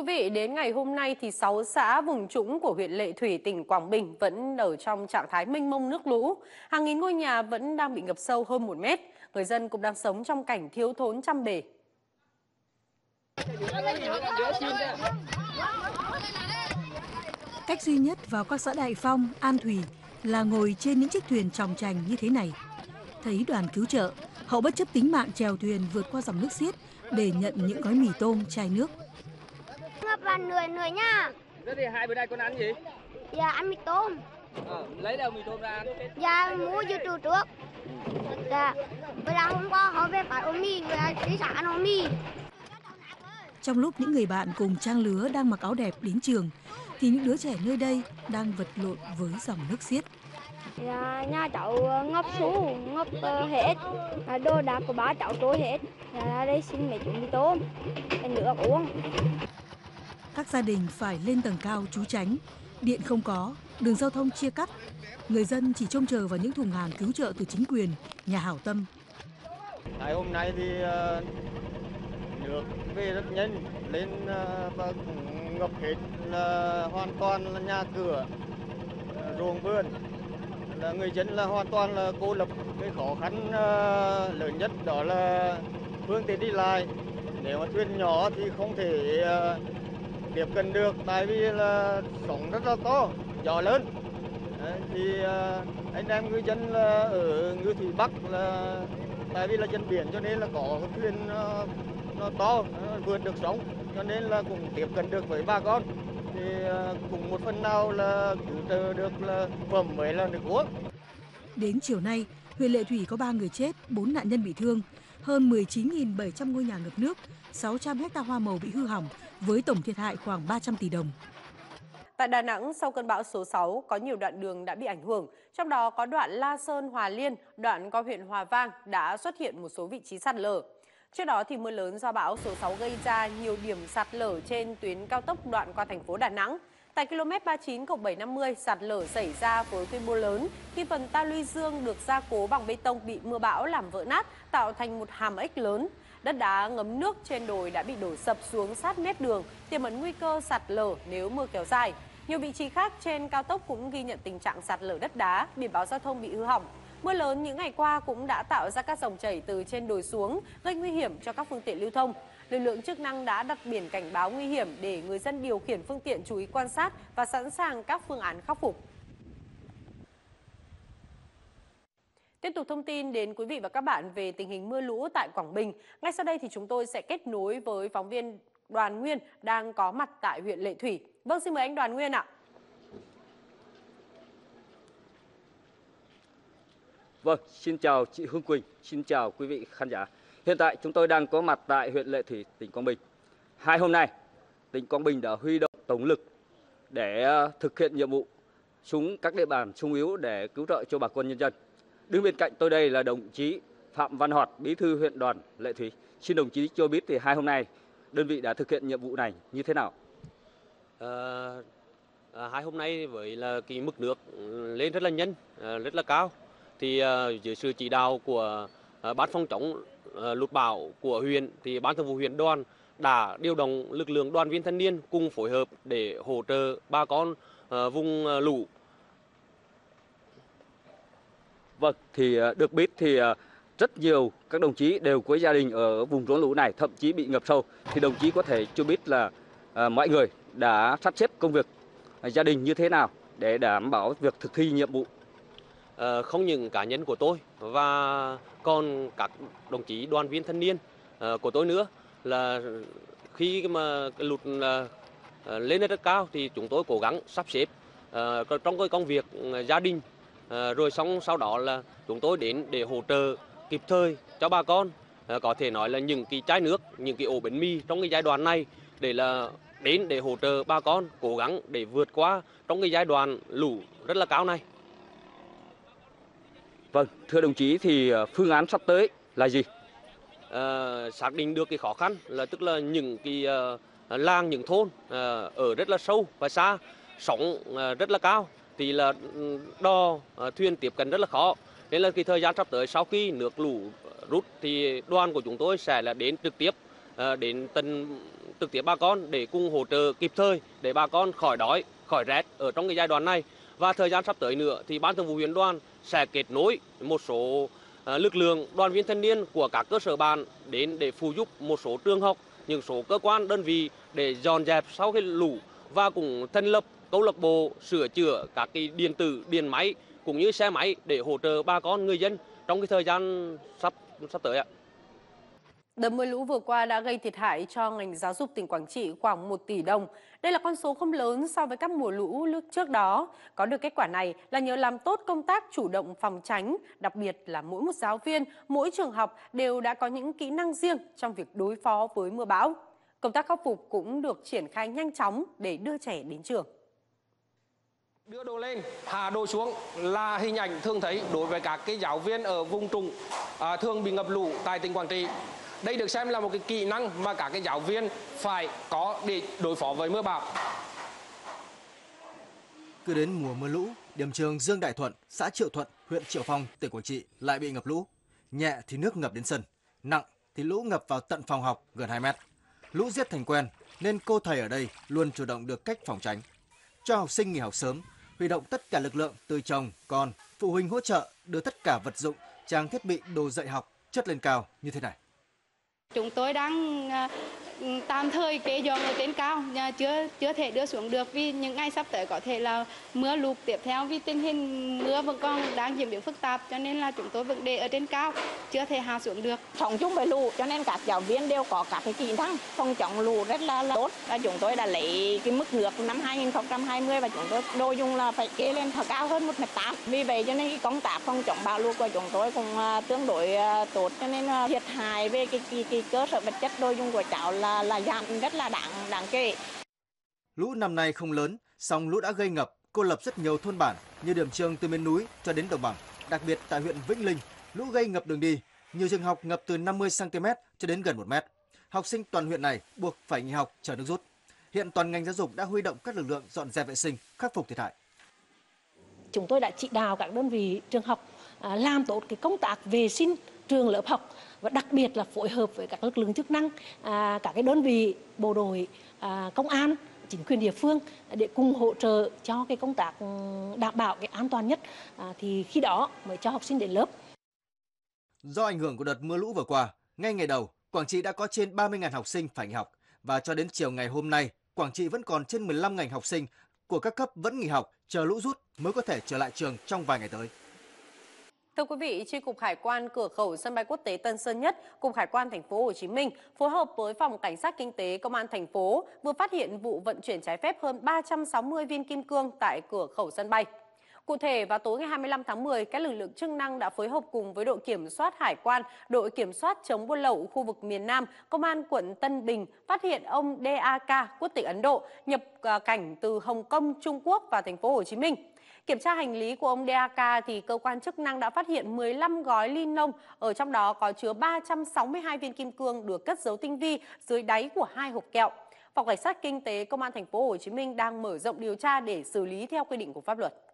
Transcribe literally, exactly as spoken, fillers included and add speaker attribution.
Speaker 1: quý vị, đến ngày hôm nay thì sáu xã vùng trũng của huyện Lệ Thủy, tỉnh Quảng Bình vẫn ở trong trạng thái mênh mông nước lũ. Hàng nghìn ngôi nhà vẫn đang bị ngập sâu hơn một mét. Người dân cũng đang sống trong cảnh thiếu thốn trăm bề.
Speaker 2: Cách duy nhất vào các xã Đại Phong, An Thủy là ngồi trên những chiếc thuyền tròng trành như thế này. Thấy đoàn cứu trợ, họ bất chấp tính mạng chèo thuyền vượt qua dòng nước xiết để nhận những gói mì tôm, chai nước.
Speaker 3: Ngập là nười nười nha.
Speaker 4: Thế thì hai bữa nay con ăn gì?
Speaker 3: Dạ ăn mì tôm.
Speaker 4: Ờ, lấy đâu mì tôm ra ăn?
Speaker 3: Dạ mua dự trù trước. Dạ, bây giờ hôm qua họ về phải ôm mì, người đi xã ăn ôm mì.
Speaker 2: Trong lúc những người bạn cùng trang lứa đang mặc áo đẹp đến trường, thì những đứa trẻ nơi đây đang vật lộn với dòng nước xiết.
Speaker 3: Dạ, nhà cháu ngập sâu, ngập uh, hết, đồ đạc của ba cháu trôi hết. Dạ, đây xin mấy chú mì tôm, nước uống.
Speaker 2: Các gia đình phải lên tầng cao trú tránh, điện không có, đường giao thông chia cắt. Người dân chỉ trông chờ vào những thùng hàng cứu trợ từ chính quyền, nhà hảo tâm.
Speaker 5: Ngày hôm nay thì uh, nước về rất nhanh, lên uh, và cũng ngập hết là hoàn toàn là nhà cửa, uh, ruộng vườn. Là người dân là hoàn toàn là cô lập. Cái khó khăn uh, lớn nhất đó là phương tiện đi lại. Nếu mà thuyền nhỏ thì không thể uh, tiếp cận được, tại vì là sóng rất là to, gió lớn. Đấy, thì uh, anh em ngư dân là ở ngư thủy Bắc là tại vì là dân biển cho nên là có thuyền uh, nó to, nó vượt được sóng, cho nên là cũng tiếp cận được với bà con. Thì uh, cũng một phần nào là cứu trợ được là phẩm với là nước uống.
Speaker 2: Đến chiều nay, huyện Lệ Thủy có ba người chết, bốn nạn nhân bị thương, hơn mười chín nghìn bảy trăm ngôi nhà ngập nước, sáu trăm héc ta hoa màu bị hư hỏng với tổng thiệt hại khoảng ba trăm tỷ đồng.
Speaker 1: Tại Đà Nẵng, sau cơn bão số sáu, có nhiều đoạn đường đã bị ảnh hưởng, trong đó có đoạn La Sơn - Hòa Liên, đoạn qua huyện Hòa Vang đã xuất hiện một số vị trí sạt lở. Trước đó thì mưa lớn do bão số sáu gây ra nhiều điểm sạt lở trên tuyến cao tốc đoạn qua thành phố Đà Nẵng. Tại km ba mươi chín cộng bảy trăm năm mươi, sạt lở xảy ra với quy mô lớn khi phần ta luy dương được gia cố bằng bê tông bị mưa bão làm vỡ nát, tạo thành một hàm ếch lớn. Đất đá ngấm nước trên đồi đã bị đổ sập xuống sát mép đường, tiềm ẩn nguy cơ sạt lở nếu mưa kéo dài. Nhiều vị trí khác trên cao tốc cũng ghi nhận tình trạng sạt lở đất đá, biển báo giao thông bị hư hỏng. Mưa lớn những ngày qua cũng đã tạo ra các dòng chảy từ trên đồi xuống, gây nguy hiểm cho các phương tiện lưu thông. Lực lượng chức năng đã đặt biển cảnh báo nguy hiểm để người dân điều khiển phương tiện chú ý quan sát và sẵn sàng các phương án khắc phục. Tiếp tục thông tin đến quý vị và các bạn về tình hình mưa lũ tại Quảng Bình. Ngay sau đây thì chúng tôi sẽ kết nối với phóng viên Đoàn Nguyên đang có mặt tại huyện Lệ Thủy. Vâng, xin mời anh Đoàn Nguyên ạ.
Speaker 4: Vâng, xin chào chị Hương Quỳnh, xin chào quý vị khán giả. Hiện tại chúng tôi đang có mặt tại huyện Lệ Thủy, tỉnh Quảng Bình. Hai hôm nay, tỉnh Quảng Bình đã huy động tổng lực để thực hiện nhiệm vụ xuống các địa bàn xung yếu để cứu trợ cho bà con nhân dân. Đứng bên cạnh tôi đây là đồng chí Phạm Văn Hoạt, Bí thư huyện đoàn Lệ Thủy. Xin đồng chí cho biết thì hai hôm nay đơn vị đã thực hiện nhiệm vụ này như thế nào?
Speaker 6: À, à, hai hôm nay với là cái mức nước lên rất là nhanh, à, rất là cao. Thì à, dưới sự chỉ đạo của à, ban phòng chống à, lụt bão của huyện thì ban thường vụ huyện đoàn đã điều động lực lượng đoàn viên thanh niên cùng phối hợp để hỗ trợ bà con à, vùng à, lũ.
Speaker 4: Vâng, thì được biết thì rất nhiều các đồng chí đều có gia đình ở vùng rốn lũ này, thậm chí bị ngập sâu. Thì đồng chí có thể cho biết là à, mọi người đã sắp xếp công việc à, gia đình như thế nào để đảm bảo việc thực thi nhiệm vụ?
Speaker 6: À, không những cá nhân của tôi và còn các đồng chí đoàn viên thanh niên à, của tôi nữa, là khi mà cái lụt à, lên rất cao thì chúng tôi cố gắng sắp xếp à, trong cái công việc à, gia đình. À, rồi xong sau đó là chúng tôi đến để hỗ trợ kịp thời cho bà con, à, có thể nói là những cái chai nước, những cái ổ bánh mì trong cái giai đoạn này để là đến để hỗ trợ bà con cố gắng để vượt qua trong cái giai đoạn lũ rất là cao này.
Speaker 4: Vâng, thưa đồng chí thì phương án sắp tới là gì?
Speaker 6: À, xác định được cái khó khăn là tức là những cái uh, làng, những thôn uh, ở rất là sâu và xa, sóng uh, rất là cao thì là đò thuyền tiếp cận rất là khó. Nên là cái thời gian sắp tới sau khi nước lũ rút thì đoàn của chúng tôi sẽ là đến trực tiếp đến từng trực tiếp bà con để cùng hỗ trợ kịp thời để bà con khỏi đói, khỏi rét ở trong cái giai đoạn này. Và thời gian sắp tới nữa thì Ban Thường vụ huyện đoàn sẽ kết nối một số lực lượng đoàn viên thanh niên của các cơ sở bản đến để phụ giúp một số trường học, những số cơ quan đơn vị để dọn dẹp sau cái lũ, và cũng thành lập câu lạc bộ sửa chữa các cái điện tử, điện máy cũng như xe máy để hỗ trợ bà con người dân trong cái thời gian sắp sắp tới ạ.
Speaker 1: Đợt mưa lũ vừa qua đã gây thiệt hại cho ngành giáo dục tỉnh Quảng Trị khoảng một tỷ đồng. Đây là con số không lớn so với các mùa lũ lúc trước đó. Có được kết quả này là nhờ làm tốt công tác chủ động phòng tránh, đặc biệt là mỗi một giáo viên, mỗi trường học đều đã có những kỹ năng riêng trong việc đối phó với mưa bão. Công tác khắc phục cũng được triển khai nhanh chóng để đưa trẻ đến trường.
Speaker 7: Đưa đồ lên, hạ đồ xuống là hình ảnh thường thấy đối với các cái giáo viên ở vùng trũng à, thường bị ngập lụt tại tỉnh Quảng Trị. Đây được xem là một cái kỹ năng mà các cái giáo viên phải có để đối phó với mưa bão.
Speaker 8: Cứ đến mùa mưa lũ, điểm trường Dương Đại Thuận, xã Triệu Thuận, huyện Triệu Phong, tỉnh Quảng Trị lại bị ngập lũ. Nhẹ thì nước ngập đến sân, nặng thì lũ ngập vào tận phòng học gần hai mét. Lũ giết thành quen nên cô thầy ở đây luôn chủ động được cách phòng tránh. Cho học sinh nghỉ học sớm, huy động tất cả lực lượng từ chồng, con, phụ huynh hỗ trợ đưa tất cả vật dụng, trang thiết bị, đồ dạy học chất lên cao như thế này.
Speaker 9: Chúng tôi đang tạm thời kê dọn ở trên cao, chưa chưa thể đưa xuống được vì những ngày sắp tới có thể là mưa lụt tiếp theo, vì tình hình mưa vẫn còn đang diễn biến phức tạp, cho nên là chúng tôi vẫn để ở trên cao, chưa thể hạ xuống được.
Speaker 10: Phòng chung với lũ cho nên các giáo viên đều có các cái kỹ năng phòng chống lũ rất là, là tốt. Và chúng tôi đã lấy cái mức nước năm hai nghìn không trăm hai mươi và chúng tôi đồ dùng là phải kê lên thật cao hơn một mét tám. Vì vậy cho nên cái công tác phòng chống bão lụt của chúng tôi cũng tương đối tốt, cho nên thiệt hại về cái, cái, cái cơ sở vật chất đồ dùng của cháu là là giảm rất là đáng đáng kể.
Speaker 8: Lũ năm nay không lớn, song lũ đã gây ngập, cô lập rất nhiều thôn bản như điểm trường từ miền núi cho đến đồng bằng. Đặc biệt tại huyện Vĩnh Linh, lũ gây ngập đường đi, nhiều trường học ngập từ năm mươi xăng ti mét cho đến gần một mét. Học sinh toàn huyện này buộc phải nghỉ học chờ nước rút. Hiện toàn ngành giáo dục đã huy động các lực lượng dọn dẹp vệ sinh, khắc phục thiệt hại.
Speaker 11: Chúng tôi đã chỉ đạo các đơn vị trường học làm tốt cái công tác vệ sinh trường lớp học, và đặc biệt là phối hợp với các lực lượng chức năng, à, các cái đơn vị bộ đội, à, công an, chính quyền địa phương để cùng hỗ trợ cho cái công tác đảm bảo cái an toàn nhất, à, thì khi đó mới cho học sinh đến lớp.
Speaker 8: Do ảnh hưởng của đợt mưa lũ vừa qua, ngay ngày đầu, Quảng Trị đã có trên ba mươi nghìn học sinh phải nghỉ học, và cho đến chiều ngày hôm nay, Quảng Trị vẫn còn trên mười lăm nghìn học sinh của các cấp vẫn nghỉ học, chờ lũ rút mới có thể trở lại trường trong vài ngày tới.
Speaker 1: Thưa quý vị, Chi cục Hải quan cửa khẩu sân bay quốc tế Tân Sơn Nhất, Cục Hải quan thành phố Hồ Chí Minh phối hợp với Phòng Cảnh sát Kinh tế Công an thành phố vừa phát hiện vụ vận chuyển trái phép hơn ba trăm sáu mươi viên kim cương tại cửa khẩu sân bay. Cụ thể, vào tối ngày hai mươi lăm tháng mười, các lực lượng chức năng đã phối hợp cùng với đội kiểm soát hải quan, đội kiểm soát chống buôn lậu khu vực miền Nam, Công an quận Tân Bình phát hiện ông đê a ca, quốc tịch Ấn Độ, nhập cảnh từ Hồng Kông, Trung Quốc vào thành phố Hồ Chí Minh. Kiểm tra hành lý của ông đê a ca thì cơ quan chức năng đã phát hiện mười lăm gói ni lông, ở trong đó có chứa ba trăm sáu mươi hai viên kim cương được cất giấu tinh vi dưới đáy của hai hộp kẹo. Phòng Cảnh sát Kinh tế Công an thành phố Hồ Chí Minh đang mở rộng điều tra để xử lý theo quy định của pháp luật.